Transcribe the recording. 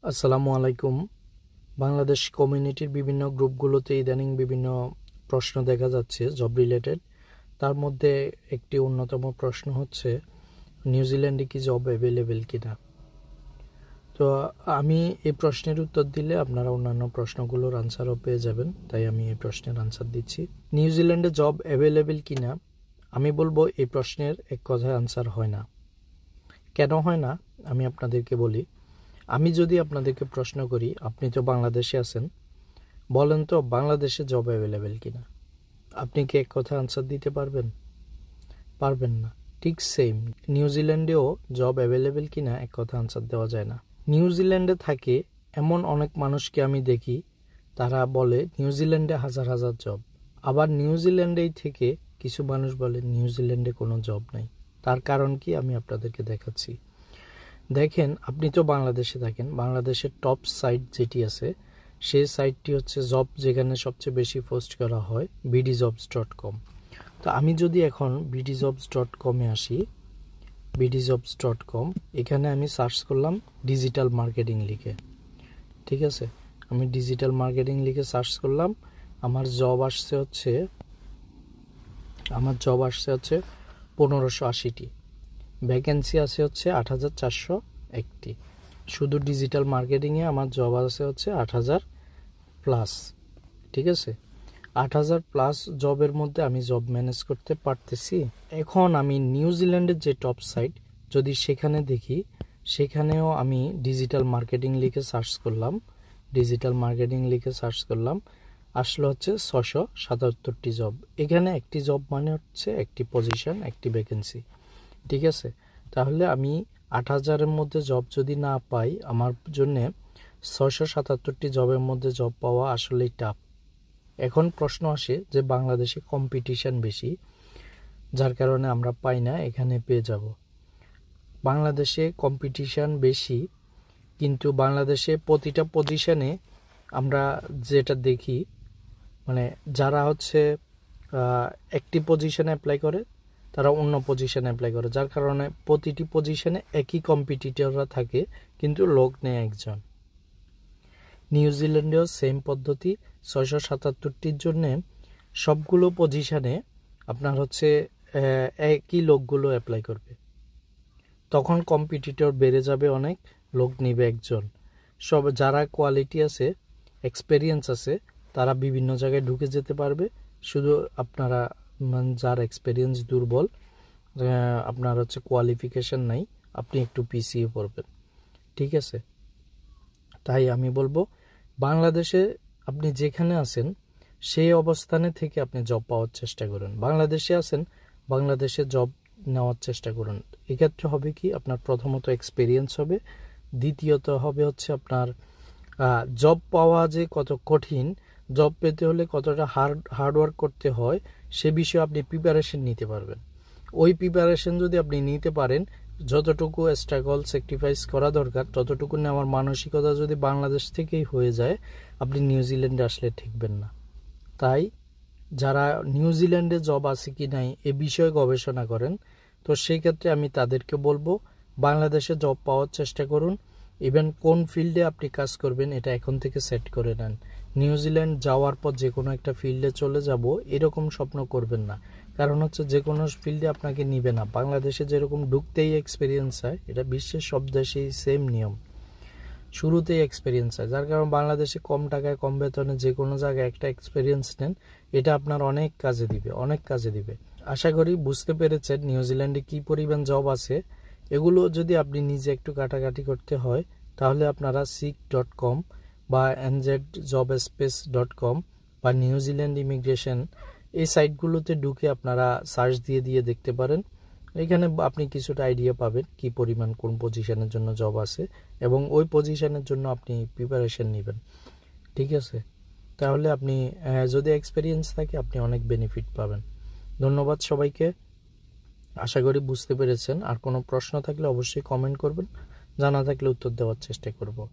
আসসালামু আলাইকুম। বাংলাদেশ কমিউনিটির বিভিন্ন গ্রুপগুলোতে ইদানিং বিভিন্ন প্রশ্ন দেখা যাচ্ছে জব রিলেটেড। তার মধ্যে একটি অন্যতম প্রশ্ন হচ্ছে নিউজিল্যান্ডে কি জব অ্যাভেলেবেল কিনা। তো আমি এই প্রশ্নের উত্তর দিলে আপনারা অন্যান্য প্রশ্নগুলোর আনসারও পেয়ে যাবেন, তাই আমি এই প্রশ্নের আনসার দিচ্ছি। নিউজিল্যান্ডে জব অ্যাভেলেবেল কিনা, আমি বলবো এই প্রশ্নের এক কথায় আনসার হয় না। কেন হয় না আমি আপনাদেরকে বলি। আমি যদি আপনাদেরকে প্রশ্ন করি, আপনি তো বাংলাদেশে আছেন, বলেন তো বাংলাদেশে জব অ্যাভেলেবেল কিনা, আপনি কি এক কথা আনসার দিতে পারবেন? পারবেন না। ঠিক সেম নিউজিল্যান্ডেও জব অ্যাভেলেবেল কিনা এক কথা আনসার দেওয়া যায় না। নিউজিল্যান্ডে থাকে এমন অনেক মানুষকে আমি দেখি, তারা বলে নিউজিল্যান্ডে হাজার হাজার জব। আবার নিউজিল্যান্ডেই থেকে কিছু মানুষ বলে নিউজিল্যান্ডে কোনো জব নাই। তার কারণ কি আমি আপনাদেরকে দেখাচ্ছি। দেখেন, আপনি তো বাংলাদেশে থাকেন, বাংলাদেশের টপ সাইট যেটি আছে সেই সাইটটি হচ্ছে জব, যেখানে সবচেয়ে বেশি পোস্ট করা হয় bdjobs.com। তো আমি যদি এখন bdjobs.com-এ আসি, bdjobs.com, এখানে আমি সার্চ করলাম ডিজিটাল মার্কেটিং লিখে। ঠিক আছে, আমি ডিজিটাল মার্কেটিং লিখে সার্চ করলাম। আমার জব আসছে হচ্ছে 1580টি। ভ্যাকেন্সি আছে হচ্ছে 8401টি। শুধু ডিজিটাল মার্কেটিংয়ে আমার জব আছে হচ্ছে 8000 প্লাস। ঠিক আছে, 8000 প্লাস জবের মধ্যে আমি জব ম্যানেজ করতে পারতেছি। এখন আমি নিউজিল্যান্ডের যে টপ সাইট যদি সেখানে দেখি, সেখানেও আমি ডিজিটাল মার্কেটিং লিখে সার্চ করলাম, আসলো হচ্ছে 677টি জব। এখানে একটি জব মানে হচ্ছে একটি পজিশন, একটি ভ্যাকেন্সি। ঠিক আছে, তাহলে আমি 8000-এর মধ্যে জব যদি না পাই, আমার জন্য 677টি জবের মধ্যে জব পাওয়া আসলেই টাফ। এখন প্রশ্ন আসে যে বাংলাদেশে কম্পিটিশন বেশি, যার কারণে আমরা পাই না, এখানে পেয়ে যাব। বাংলাদেশে কম্পিটিশন বেশি, কিন্তু বাংলাদেশে প্রতিটা পজিশনে আমরা যেটা দেখি, মানে যারা হচ্ছে একটি পজিশনে অ্যাপ্লাই করে তারা অন্য পজিশনে অ্যাপ্লাই করে, যার কারণে প্রতিটি পজিশনে একই কম্পিটিটররা থাকে, কিন্তু লোক নেয় একজন। নিউজিল্যান্ডেও সেম পদ্ধতি। 677টির জন্যে সবগুলো পজিশনে আপনার হচ্ছে একই লোকগুলো অ্যাপ্লাই করবে। তখন কম্পিটিটর বেড়ে যাবে অনেক, লোক নিবে একজন। সব যারা কোয়ালিটি আছে, এক্সপেরিয়েন্স আছে, তারা বিভিন্ন জায়গায় ঢুকে যেতে পারবে। শুধু আপনারা যার এক্সপেরিয়েন্স দুর্বল, আপনার হচ্ছে কোয়ালিফিকেশন নাই, আপনি একটু পিছিয়ে পড়বেন। ঠিক আছে, তাই আমি বলবো বাংলাদেশে আপনি যেখানে আছেন সেই অবস্থানে থেকে আপনি জব পাওয়ার চেষ্টা করুন। বাংলাদেশে আছেন, বাংলাদেশে জব নেওয়ার চেষ্টা করুন। এক্ষেত্রে হবে কি, আপনার প্রথমত এক্সপেরিয়েন্স হবে, দ্বিতীয়ত হবে হচ্ছে আপনার জব পাওয়া যে কত কঠিন, জব পেতে হলে কতটা হার্ডওয়ার্ক করতে হয় সে বিষয়ে আপনি প্রিপারেশন নিতে পারবেন। ওই প্রিপারেশন যদি আপনি নিতে পারেন, যতটুকু স্ট্রাগল স্যাক্রিফাইস করা দরকার ততটুকু নেওয়ার মানসিকতা যদি বাংলাদেশ থেকেই হয়ে যায়, আপনি নিউজিল্যান্ডে আসলে ঠেকবেন না। তাই যারা নিউজিল্যান্ডে জব আছে কি নাই এ বিষয়ে গবেষণা করেন, তো সেই ক্ষেত্রে আমি তাদেরকে বলবো বাংলাদেশে জব পাওয়ার চেষ্টা করুন। ইভেন কোন ফিল্ডে আপনি কাজ করবেন এটা এখন থেকে সেট করে নেন। নিউজিল্যান্ড যাওয়ার পর যে কোনো একটা ফিল্ডে চলে যাব এরকম স্বপ্ন করবেন না, কারণ হচ্ছে যে কোনো ফিল্ডে আপনাকে নিবে না। বাংলাদেশে যেরকম ঢুকতেই এক্সপিরিয়েন্স হয়, এটা বিশ্বের সব দেশেই সেম নিয়ম, শুরুতেই এক্সপিরিয়েন্স হয়। যার কারণে বাংলাদেশে কম টাকায় কম বেতনে যে কোনো জায়গায় একটা এক্সপিরিয়েন্স নেন, এটা আপনার অনেক কাজে দিবে। আশা করি বুঝতে পেরেছেন নিউজিল্যান্ডে কি পরিমাণ জব আছে। এগুলো যদি আপনি নিজে একটু কাটাকাটি করতে হয়, তাহলে আপনারা seek.com বা nzjobspace.com বা নিউজিল্যান্ড ইমিগ্রেশন, এই সাইটগুলোতে ঢুকে আপনারা সার্চ দিয়ে দেখতে পারেন। এখানে আপনি কিছুটা আইডিয়া পাবেন কি পরিমাণ কোন পজিশনের জন্য জব আছে, এবং ওই পজিশনের জন্য আপনি প্রিপারেশন নেবেন। ঠিক আছে, তাহলে আপনি যদি এক্সপিরিয়েন্স থাকে আপনি অনেক বেনিফিট পাবেন। ধন্যবাদ সবাইকে, আশা করি বুঝতে পেরেছেন। আর কোনো প্রশ্ন থাকলে অবশ্যই কমেন্ট করবেন, জানা থাকলে উত্তর দেওয়ার চেষ্টা করব।